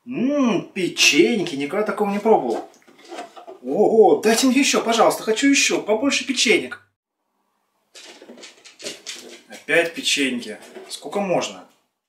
Печеньки, никогда такого не пробовал. Ого, дайте мне еще, пожалуйста, хочу еще, побольше печенек. Опять печеньки. Сколько можно?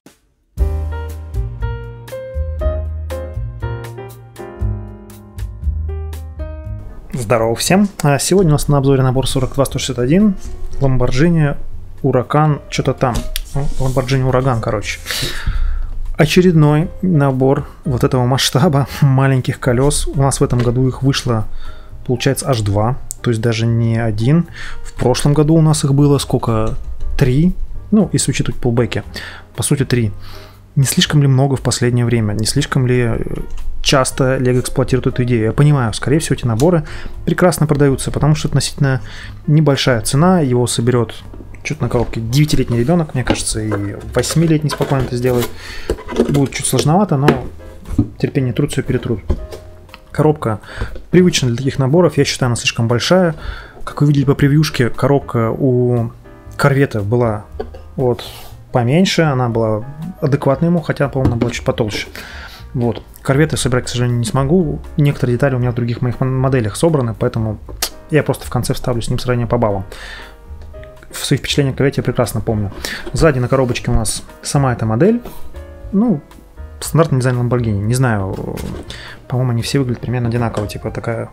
Здорово всем. Сегодня у нас на обзоре набор 42161 Lamborghini Huracan, что-то там. Lamborghini Huracan, короче. Очередной набор вот этого масштаба маленьких колес. У нас в этом году их вышло, получается, аж 2. То есть даже не один. В прошлом году у нас их было сколько? 3. Ну, если учитывать пулбеки. По сути, 3. Не слишком ли много в последнее время? Не слишком ли часто Lego эксплуатирует эту идею? Я понимаю, скорее всего, эти наборы прекрасно продаются, потому что относительно небольшая цена. Его соберет что-то на коробке 9-летний ребенок, мне кажется, и 8-летний спокойно это сделает. Будет чуть сложновато, но терпение, труд, все перетрут. Коробка привычна для таких наборов, я считаю, она слишком большая. Как вы видели по превьюшке, коробка у корветов была вот поменьше, она была адекватна ему, хотя, по-моему, она была чуть потолще. Вот. Корветы собирать, к сожалению, не смогу. Некоторые детали у меня в других моих моделях собраны, поэтому я просто в конце вставлю с ним сравнение по баллам. В своих впечатлениях корвете я прекрасно помню. Сзади на коробочке у нас сама эта модель. Ну, стандартный дизайн Lamborghini. Не знаю, по-моему, они все выглядят примерно одинаково. Типа такая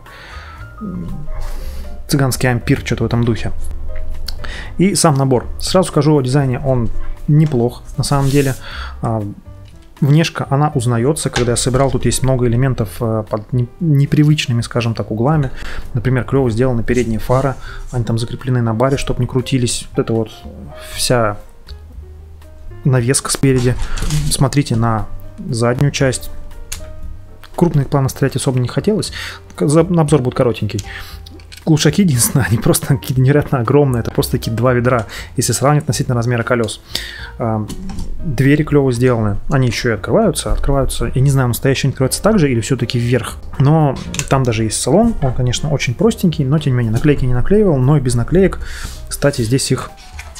цыганский ампир, что-то в этом духе. И сам набор. Сразу скажу о дизайне, он неплох на самом деле. Внешка, она узнается, когда я собирал, тут есть много элементов под непривычными, скажем так, углами. Например, клево сделаны передние фары, они там закреплены на баре, чтобы не крутились. Вот это вот вся навеска спереди. Смотрите на заднюю часть. Крупных планов стрелять особо не хотелось, обзор будет коротенький. Глушаки, единственное, они просто какие-то невероятно огромные, это просто такие 2 ведра, если сравнивать относительно размера колес. Двери клево сделаны, они еще и открываются. Я не знаю, настоящие они открываются так же или все-таки вверх, но там даже есть салон, он, конечно, очень простенький, но тем не менее, наклейки не наклеивал, но и без наклеек. Кстати, здесь их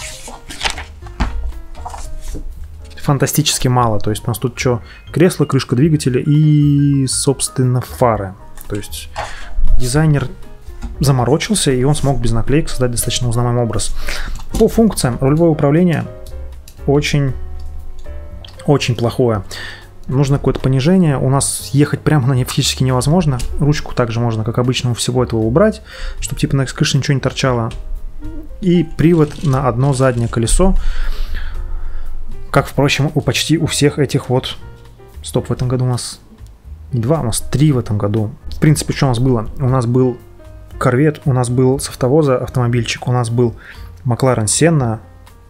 фантастически мало, то есть у нас тут что, кресло, крышка двигателя и, собственно, фары. То есть дизайнер заморочился, и он смог без наклеек создать достаточно узнаваемый образ. По функциям рулевое управление очень плохое. Нужно какое-то понижение. У нас ехать прямо на ней физически невозможно. Ручку также можно, как обычно, у всего этого убрать, чтобы типа на крыше ничего не торчало. И привод на одно заднее колесо, как, впрочем, почти у всех этих вот... Стоп, в этом году у нас не 2, у нас 3 в этом году. В принципе, что у нас было? У нас был Корвет, у нас был с автовоза автомобильчик, у нас был Макларен Сенна,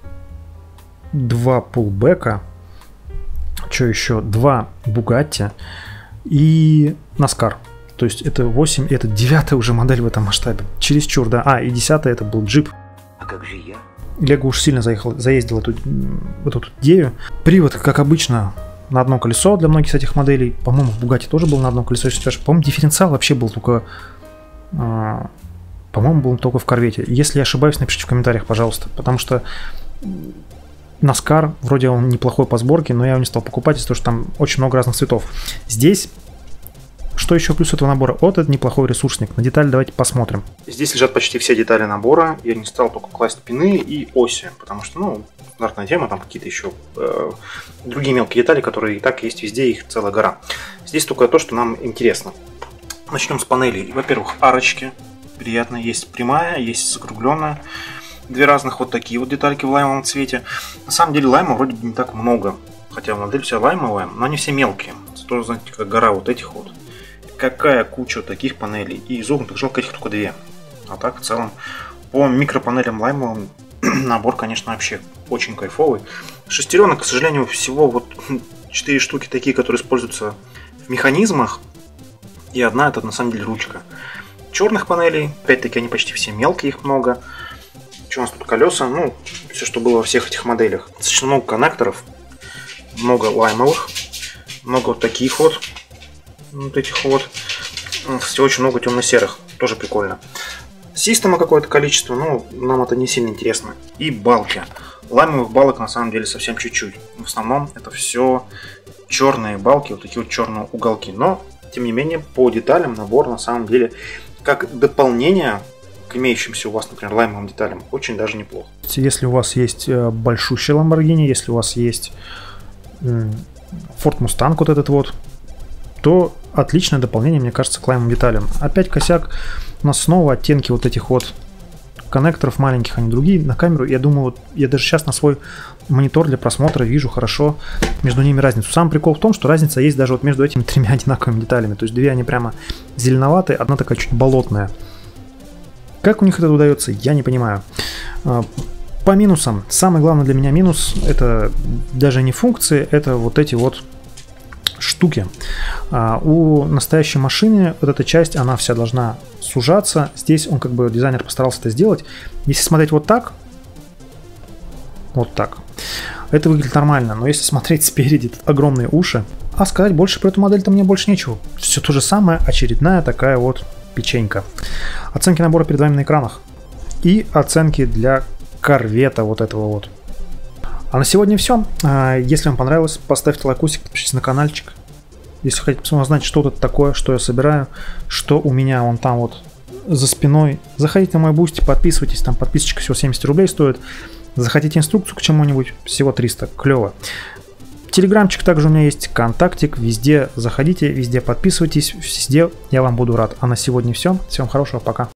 2 пулбека, что еще, 2 Бугатти и Наскар. То есть это 8, это 9 уже модель в этом масштабе. Чересчур, да. И 10 это был джип. А как же я? Лего уж сильно заездил эту идею. Привод, как обычно, на одно колесо для многих из этих моделей. По-моему, в Бугатти тоже был на одно колесо. По-моему, дифференциал вообще был только... По-моему, был только в корвете. Если я ошибаюсь, напишите в комментариях, пожалуйста. Потому что Наскар, вроде он неплохой по сборке, но я его не стал покупать, из-за того, что там очень много разных цветов. Здесь, что еще плюс этого набора? Вот это неплохой ресурсник. На детали давайте посмотрим. Здесь лежат почти все детали набора. Я не стал только класть пины и оси, потому что, ну, стандартная тема, там какие-то еще другие мелкие детали, которые и так есть везде, их целая гора. Здесь только то, что нам интересно. Начнем с панелей. Во-первых, арочки. Приятно. Есть прямая, есть закругленная. 2 разных вот такие вот детальки в лаймовом цвете. На самом деле лайма вроде бы не так много. Хотя модель вся лаймовая, но они все мелкие. Тоже, знаете, как гора вот этих вот. Какая куча таких панелей. И изогнутых жалко этих только 2. А так в целом по микропанелям лаймовым набор, конечно, вообще очень кайфовый. Шестеренок, к сожалению, всего вот 4 штуки такие, которые используются в механизмах. И одна это на самом деле ручка. Черных панелей, опять-таки они почти все мелкие, их много. Что у нас тут колеса? Ну, все, что было во всех этих моделях. Достаточно много коннекторов, много лаймовых, много вот таких вот, этих вот. Кстати, очень много темно-серых, тоже прикольно. Система какое-то количество, но нам это не сильно интересно. И балки. Лаймовых балок на самом деле совсем чуть-чуть. В основном это все черные балки, вот такие вот черные уголки. Но, тем не менее, по деталям набор на самом деле, как дополнение к имеющимся у вас, например, лаймовым деталям, очень даже неплохо. Если у вас есть большущий Lamborghini, если у вас есть Ford Mustang вот этот вот, то отличное дополнение, мне кажется, к лаймовым деталям. Опять косяк, у нас снова оттенки вот этих вот коннекторов маленьких, они другие. На камеру, я думаю, вот я даже сейчас на свой монитор для просмотра вижу хорошо между ними разницу. Сам прикол в том, что разница есть даже вот между этими тремя одинаковыми деталями. То есть две они прямо зеленоватые, одна такая чуть болотная. Как у них это удается, я не понимаю. По минусам, самый главный для меня минус, это даже не функции, это вот эти вот штуки. У настоящей машины вот эта часть, она вся должна сужаться. Здесь он как бы, дизайнер постарался это сделать. Если смотреть вот так, это выглядит нормально. Но если смотреть спереди, тут огромные уши. А сказать больше про эту модель-то мне больше нечего. Все то же самое, очередная такая вот печенька. Оценки набора перед вами на экранах. И оценки для корвета вот этого вот. А на сегодня все. Если вам понравилось, поставьте лайкусик, подпишитесь на каналчик. Если хотите узнать, что это такое, что я собираю, что у меня вон там вот за спиной, заходите на мой бусти, подписывайтесь, там подписочка всего 70 рублей стоит. Захотите инструкцию к чему-нибудь, всего 300, клево. Телеграмчик также у меня есть, контактик, везде заходите, везде подписывайтесь, везде я вам буду рад. А на сегодня все. Всем хорошего, пока.